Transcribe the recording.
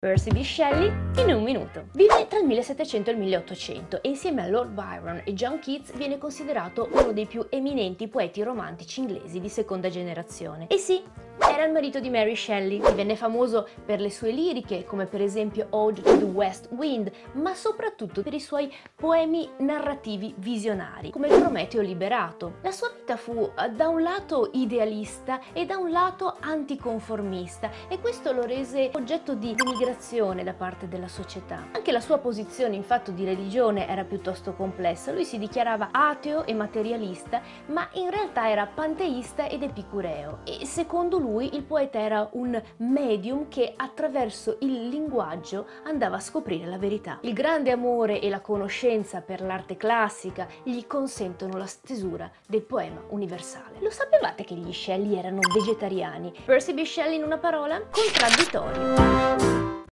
Percy B. Shelley in un minuto. Vive tra il 1700 e il 1800 e insieme a Lord Byron e John Keats viene considerato uno dei più eminenti poeti romantici inglesi di seconda generazione. E sì, era il marito di Mary Shelley. Divenne famoso per le sue liriche, come per esempio Ode to the West Wind, ma soprattutto per i suoi poemi narrativi visionari, come Prometeo liberato. La sua vita fu da un lato idealista e da un lato anticonformista, e questo lo rese oggetto di denigrazione da parte della società. Anche la sua posizione in fatto di religione era piuttosto complessa. Lui si dichiarava ateo e materialista, ma in realtà era panteista ed epicureo, e secondo lui il poeta era un medium che attraverso il linguaggio andava a scoprire la verità. Il grande amore e la conoscenza per l'arte classica gli consentono la stesura del poema universale. Lo sapevate che gli Shelley erano vegetariani? Percy B. Shelley in una parola? Contraddittorio.